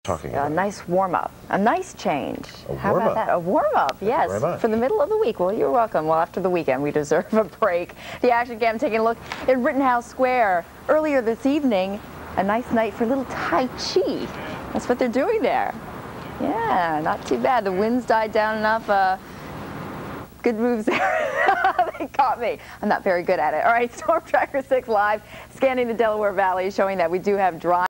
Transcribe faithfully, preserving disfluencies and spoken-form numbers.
talking A about? nice warm-up, a nice change. A How about that? A warm-up, yes, for the middle of the week. Well, you're welcome. Well, after the weekend, we deserve a break. The Action Cam taking a look in Rittenhouse Square earlier this evening. A nice night for a little Tai Chi. That's what they're doing there. Yeah, not too bad. The winds died down enough. Uh, good moves there. They caught me. I'm not very good at it. All right, Storm Tracker six live, scanning the Delaware Valley, showing that we do have dry.